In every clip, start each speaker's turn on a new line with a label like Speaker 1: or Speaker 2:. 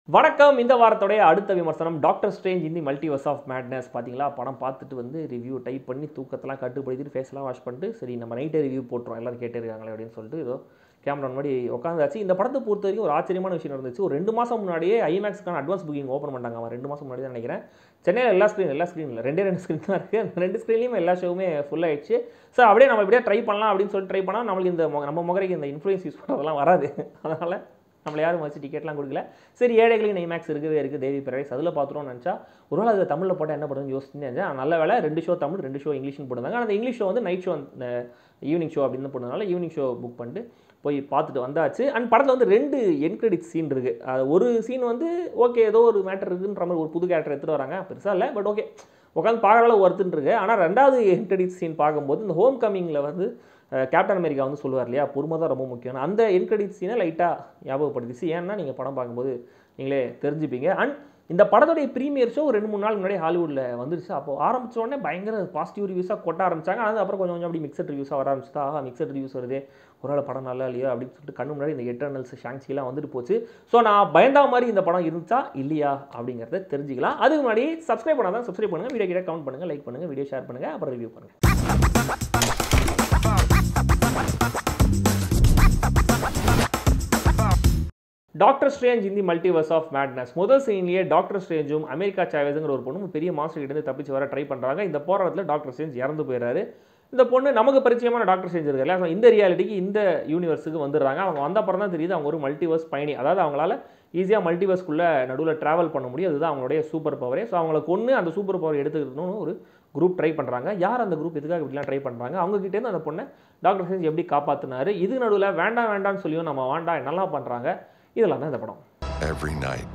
Speaker 1: வணக்கம். இந்த வாரத்தோடைய அடுத்த விமர்சனம் Doctor Strange in the Multiverse of Madness. பார்த்தீங்களா, படம் பார்த்துட்டு வந்து ரிவ்யூ டைப் பண்ணி தூக்கத்தெல்லாம் கட்டுப்படுத்திட்டு ஃபேஸ்லாம் வாஷ் பண்ணிட்டு சரி நம்ம நைட்டே ரிவ்யூ போட்டுரும் எல்லோரும் கேட்டிருக்காங்களே அப்படின்னு சொல்லிட்டு ஏதோ கேமரா முன்னாடி உட்காந்தாச்சு. இந்த படத்தை பொறுத்த வரைக்கும் ஒரு ஆச்சரியமான விஷயம் நடந்துச்சு. ஒரு 2 மாதம் முன்னாடியே ஐமேக்ஸ்க்கான அட்வான்ஸ் புக்கிங் ஓப்பன் பண்ணாங்க. அவன் 2 மாதம் முன்னாடி தான் நினைக்கிறேன். சென்னையில் எல்லா ஸ்க்ரீன் இல்லை, 2 ஸ்க்ரீன் தான் இருக்குது. அந்த 2 ஸ்க்ரீன்லையும் எல்லா ஷோவுமே ஃபுல் ஆகிடுச்சு. ஸோ அப்படியே நம்ம இப்படியே ட்ரை பண்ணலாம் அப்படின்னு சொல்லிட்டு ட்ரை பண்ணால் நம்மளுக்கு இந்த நம்ம முகரைக்கு இந்த இன்ஃப்ளூயன்ஸ் யூஸ் பண்ணுறதெல்லாம் வராது. அதனால் நம்மளை யாரும் வச்சு டிக்கெட்லாம் கொடுக்கல. சரி, ஏழைகளுக்கு ஐமேக்ஸ் இருக்குது தேவி பிரைஸ் அதில் பார்த்துருவோம்னு நினச்சா ஒரு வேளை அது தமிழில் போட்டால் என்ன பண்ணுறதுன்னு யோசிச்சுன்னு நல்ல வேலை 2 ஷோ தமிழ் 2 ஷோ இங்கிலீஷ்னு போட்டுருந்தாங்க. அந்த இங்கிலீஷ் ஷோ வந்து நைட் ஷோ ஈவினிங் ஷோ அப்படின்னு போனதுனால ஈவினிங் ஷோ புக் பண்ணிட்டு போய் பார்த்துட்டு வந்தாச்சு. அண்ட் படத்தில் வந்து 2 என் கிரெடிட் சீன் இருக்குது. அது ஒரு சீன் வந்து ஓகே ஏதோ ஒரு மேட்டர் இருக்குன்ற மாதிரி ஒரு புது கேரக்டர் எடுத்துகிட்டு வராங்க, பெருசாக இல்லை பட் ஓகே உட்காந்து பார்க்குற அளவு ஒருத்துன்னு இருக்குது. ஆனால் 2வது என் கிரெடிட் சீன் பார்க்கும்போது இந்த ஹோம் கமிங்கில் வந்து கேப்டன் அமெரிக்கா வந்து சொல்லுவார் இல்லையா, பொறுமை தான் ரொம்ப முக்கியம். அந்த என் கிரெடிட் சீனை லைட்டாக ஞாபகப்படுத்திச்சு. ஏன்னா நீங்கள் படம் பார்க்கும்போது நீங்களே தெரிஞ்சுப்பீங்க. அண்ட் இந்த படத்துடைய ப்ரீமியர் ஷோ 2-3 நாள் முன்னாடி ஹாலிவுட்டில் வந்துருச்சு. அப்போ ஆரம்பித்த உடனே பயங்கர பாசிட்டிவ் ரிவ்யூஸாக கொட்ட ஆரம்பிச்சாங்க. அது அப்புறம் கொஞ்சம் அப்படி மிக்சட் ரிவ்யூஸாக வர ஆரம்பிச்சுட்டா, மிக்சட் ரிவ்யூஸ் வருது ஒரு வேளை படம் நல்லா இல்லையா அப்படின்னு சொல்லிட்டு கண்ணு முன்னாடி இந்த எட்டர்னல்ஸ் ஷாங்ஸிலாம் வந்துட்டு போச்சு. ஸோ நான் பயந்தா மாதிரி இந்த படம் இருந்துச்சா இல்லையா அப்படிங்கிறத தெரிஞ்சுக்கலாம். அதுக்கு முன்னாடி சப்ஸ்கிரைப் பண்ணாதான் சப்ஸ்கிரைப் பண்ணுங்கள், வீடியோ கிட்ட கமெண்ட் பண்ணுங்கள், லைக் பண்ணுங்கள், வீடியோ ஷேர் பண்ணுங்கள், அப்புறம் ரிவ்யூ பண்ணுங்கள். Doctor Strange in the Multiverse of Madness. முதல் சீன்லேயே டாக்டர் ஸ்ட்ரேஞ்சும் அமெரிக்கா சாவேஸுங்கிற ஒரு பொண்ணும் பெரிய மாஸ்டர் கிட்டேருந்து தப்பிச்சு வர ட்ரை பண்ணுறாங்க. இந்த போராட்டத்தில் டாக்டர் ஸ்ட்ரேஞ்ச் இறந்து போயிடுறாரு. இந்த பொண்ணு நமக்கு பரிச்சயமான டாக்டர் ஸ்ட்ரேஞ்ச் இருக்காரு இல்லையா, இந்த ரியாலிட்டிக்கு இந்த யூனிவர்ஸுக்கு வந்துடுறாங்க. அவங்க வந்த அப்புறம் தான் தெரியுது அவங்க ஒரு மல்டிவர்ஸ் பயணி. அதாவது அவங்களால ஈஸியாக மல்டிவர்ஸ்க்குள்ளே நடுவில் ட்ராவல் பண்ண முடியும். அதுதான் அவங்களுடைய சூப்பர் பவரே. ஸோ அவங்களை கொண்டு அந்த சூப்பர் பவர் எடுத்துக்கணும்னு ஒரு குரூப் ட்ரை பண்ணுறாங்க. யார் அந்த குரூப் எதுக்காக இப்படிலாம் ட்ரை பண்ணுறாங்க, அவங்ககிட்டேருந்து அந்த பொண்ணை டாக்டர் ஸ்ட்ரேஞ்ச் எப்படி காப்பாற்றினார், இது நடுவில் வேண்டாம் வேண்டாம்னு சொல்லியும் நம்ம வாண்டா என்னெல்லாம் பண்ணுறாங்க, இதெல்லாம் தான் இந்த படம்.
Speaker 2: Every night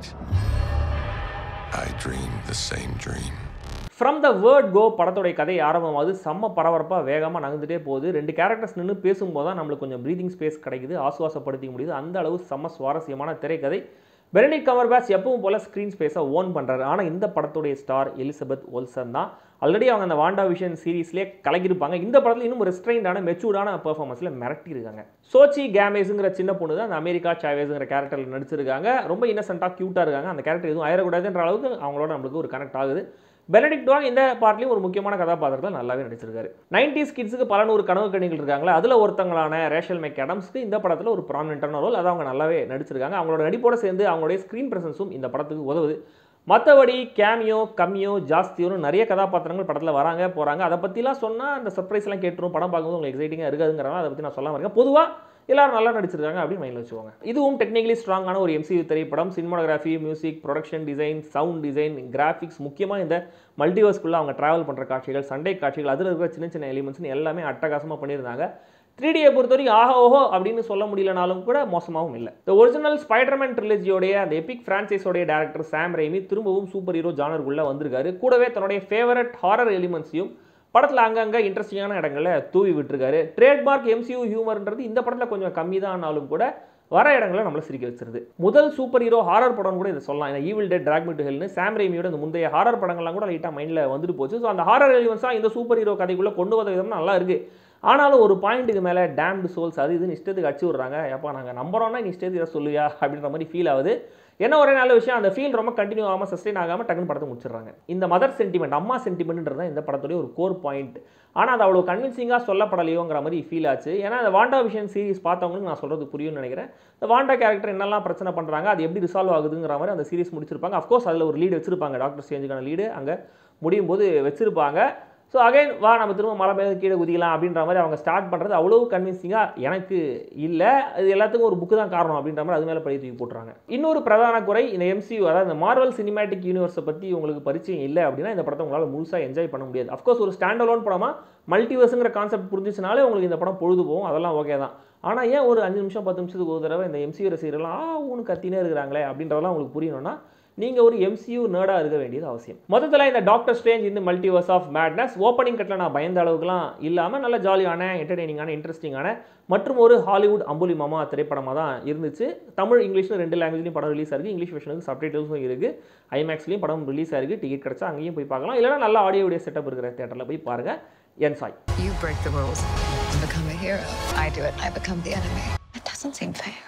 Speaker 2: I dream the same dream.
Speaker 1: From the word go படத்தோடைய கதை ஆரம்பமாவது செம்ம பரபரப்பாக வேகமாக நகர்ந்துட்டே போகுது. 2 கேரக்டர்ஸ் நின்று பேசும்போது தான் நம்மளுக்கு கொஞ்சம் ப்ரீதிங் ஸ்பேஸ் கிடைக்குது, ஆசுவாசப்படுத்திக்க முடியுது. அந்த அளவு செம்ம சுவாரஸ்யமான திரைக்கதை. பெனடிக்ட் கம்பர்பேட்ச் எப்பவும் போல் ஸ்க்ரீன் ஸ்பேஸை ஓன் பண்ணுறாரு. ஆனால் இந்த படத்துடைய ஸ்டார் எலிசபெத் ஓல்சன் தான். ஆல்ரெடி அவங்க அந்த வாண்டா விஷன் சீரீஸ்லேயே கலக்கியிருப்பாங்க. இந்த படத்தில் இன்னும் ரெஸ்ட்ரெயின்டான மெச்சூர்டான பெர்ஃபார்மன்ஸில் மிரட்டியிருக்காங்க. சோச்சி கேமேஸுங்கிற சின்ன பொண்ணு தான் அந்த அமெரிக்கா சாவேஸுங்கிற கேரக்டரில் நடிச்சிருக்காங்க. ரொம்ப இன்னசென்ட்டாக க்யூட்டாக இருக்காங்க. அந்த கேரக்டர் எதுவும் ஆயிடக்கூடாதுன்ற அளவுக்கு அவங்களோட நம்மளுக்கு ஒரு கனெக்ட் ஆகுது. பெனடிக்ட் வாங் இந்த பார்ட்லையும் ஒரு முக்கியமான கதாபாத்திரத்தில் நல்லாவே நடிச்சிருக்காரு. 90s கிட்ஸுக்கு பல நூறு கனவு கணிகள் இருக்காங்களா, அதில் ஒருத்தங்களான ரேஷல் மெக்காடம்ஸ்க்கு இந்த படத்தில் ஒரு ப்ராமினென்ட்டான ரோல். அதை அவங்க நல்லாவே நடிச்சிருக்காங்க. அவங்களோட நடிப்போடு சேர்ந்து அவங்களுடைய ஸ்க்ரீன் ப்ரெசன்ஸும் இந்த படத்துக்கு உதவுது. மற்றபடி கேமியோ கம்மியோ ஜாஸ்தியோன்னு நிறைய கதாபாத்திரங்கள் படத்தில் வராங்க போகிறாங்க. அதை பற்றிலாம் சொன்னால் அந்த சர்ப்ரைஸ்லாம் கேட்டுரும். படம் பார்க்கும்போது உங்களுக்கு எக்ஸைட்டிங்காக இருக்காதுங்கிறனால அதை பற்றி நான் சொல்லாமல் இருக்கேன். பொதுவாக எல்லாரும் நல்லா நடிச்சிருக்காங்க அப்படின்னு மைண்டில் வச்சுக்கோங்க. இதுவும் டெக்னிக்கலி ஸ்ட்ராங்கான ஒரு MCU திரைப்படம். Cinematography, music, production design, sound design, graphics, முக்கியமாக இந்த மல்டிவர்ஸ்குள்ளே அவங்க ட்ராவல் பண்ணுற காட்சிகள், சண்டை காட்சிகள், அதில் இருக்கிற சின்ன சின்ன எலிமெண்ட்ஸ்னு எல்லாமே அட்டகாசமாக பண்ணியிருந்தாங்க. 3Dயை பொறுத்த வரைக்கும் ஆஹா ஓஹோ அப்படின்னு சொல்ல முடியலனாலும் கூட மோசமாகவும் இல்லை. இந்த ஒரிஜினல் ஸ்பைடர்மேன் ட்ரிலஜியோடைய அந்த எபிக் ஃப்ரான்ச்சைஸோடைய டேரக்டர் சாம் ரைமி திரும்பவும் சூப்பர் ஹீரோ ஜானருக்குள்ளே வந்திருக்காரு. கூடவே தன்னுடைய ஃபேவரட் ஹாரர் எலிமெண்ட்ஸையும் படத்தில் அங்கங்கே இன்ட்ரெஸ்டிங்கான இடங்களில் தூவி விட்டுருக்காரு. ட்ரேட்மார்க் MCU ஹியூமர்ன்றது இந்த படத்தில் கொஞ்சம் கம்மி தான் ஆனாலும் கூட வர இடங்களில் நம்மளை சிரிக்க வச்சிருது. முதல் சூப்பர் ஹீரோ ஹாரர் படம் கூட இதை சொல்லலாம். இந்த Evil Dead Drag Me to ஹெல்னு சாம் ரைமியோட இந்த முந்தைய ஹாரர் படங்கள்லாம் கூட லைட்டாக மைண்டில் வந்துட்டு போச்சு. ஸோ அந்த ஹாரர் எலிமெண்ட்ஸாக இந்த சூப்பர் ஹீரோ கதைக்குள்ளே கொண்டு வந்த விதம் நல்லா இருக்குது. ஆனாலும் ஒரு பாயிண்ட்டுக்கு மேலே டேம்டு சோல்ஸ் அது இதுன்னு இஷ்டத்துக்கு அடிச்சு விட்றாங்க. எப்போ நாங்கள் நம்புறோன்னா நீ இஷ்டத்துக்கு இதை சொல்லுவியா அப்படின்ற மாதிரி ஃபீல் ஆகுது. என்ன ஒரே நல்ல விஷயம், அந்த ஃபீல் ரொம்ப கண்டினியூ ஆகாமல் சஸ்டெயின் ஆகாமல் டக்குன்னு படத்தை முடிச்சிடுறாங்க. இந்த மதர் சென்டிமெண்ட், அம்மா சென்டிமெண்ட்ன்றது தான் இந்த படத்துடைய ஒரு கோர் பாயிண்ட். ஆனால் அது அவ்வளோ கன்வின்சிங்காக சொல்லப்படலையோங்கிற மாதிரி ஃபீல் ஆச்சு. ஏன்னா அந்த வாண்டா விஷன் சீரிஸ் பார்த்தவங்களுக்கு நான் சொல்கிறது புரியும்னு நினைக்கிறேன். இந்த வாண்டா கேரக்டர் என்னெல்லாம் பிரச்சனை பண்ணுறாங்க, அது எப்படி ரிசால்வ் ஆகுதுங்கிற மாதிரி அந்த சீரிஸ் முடிச்சிருப்பாங்க. அஃப்கோர்ஸ் அதில் ஒரு லீடு வச்சிருப்பாங்க, டாக்டர் ஸ்ட்ரேஞ்சுக்கான லீடு அங்கே முடியும் போது வச்சிருப்பாங்க. ஸோ அகைன் வா நம்ம திரும்ப மலை மேலே கீழே குதிக்கலாம் அப்படின்ற மாதிரி அவங்க ஸ்டார்ட் பண்ணுறது அவ்வளோ கன்வின்சிங்காக எனக்கு இல்லை. அது எல்லாத்துக்கும் ஒரு புக்கு தான் காரணம் அப்படின்ற மாதிரி அது மேலே பழி தூக்கி போட்டுறாங்க. இன்னொரு பிரதான குறை, இந்த MCU அதாவது இந்த மார்வல் சினிமேட்டிக் யூனிவர்ஸை பற்றி உங்களுக்கு பரிச்சயம் இல்லை அப்படின்னா இந்த படத்தை உங்களால் முழுசாக என்ஜாய் பண்ண முடியாது. அஃப்கோர்ஸ் ஒரு ஸ்டாண்ட் அலோன் படமாக மல்டிவர்ஸுங்கிற கான்செப்ட் புரிஞ்சிச்சுனாலே உங்களுக்கு இந்த படம் பொழுது போகும், அதெல்லாம் ஓகே தான். ஆனால் ஏன் ஒரு 5 நிமிஷம் 10 நிமிஷத்துக்கு ஒரு தடவை இந்த MCU ரசிகர்கள்லாம் ஊன்னு கத்தினே இருக்கிறாங்களே அப்படின்றதெல்லாம் உங்களுக்கு புரியணும்னா நீங்கள் ஒரு MCU நேர்டாக இருக்க வேண்டியது அவசியம். மொத்தத்தில் இந்த டாக்டர் ஸ்ட்ரேஞ்ச் இந்த மல்டிவர்ஸ் ஆஃப் மேட்னஸ் ஓப்பனிங் கட்டில் நான் பயந்த அளவுக்குலாம் இல்லாமல் நல்ல ஜாலியான என்டர்டெய்னிங்கான இன்ட்ரெஸ்டிங்கான மற்றும் ஒரு ஹாலிவுட் அம்புலி மாமா திரைப்படமாக தான் இருந்துச்சு. தமிழ் இங்கிலீஷில் 2 லாங்குவேஜ்லையும் படம் ரிலீஸ் ஆகிருக்கு. இங்கிலீஷ் வெர்ஷனுக்கு சப்டைட்டில்ஸும் இருக்குது. ஐமேக்ஸ்லையும் படம் ரிலீஸ் ஆகிருக்கு. டிக்கெட் கிடச்சா அங்கேயும் போய் பார்க்கலாம். இல்லைனா நல்ல ஆடியோ வீடியோ செட்டப் இருக்கிற தேட்டரில் போய் பாருங்கள். Enjoy.
Speaker 3: You break the rules to become a hero. I do it. I become the enemy. It doesn't seem fair.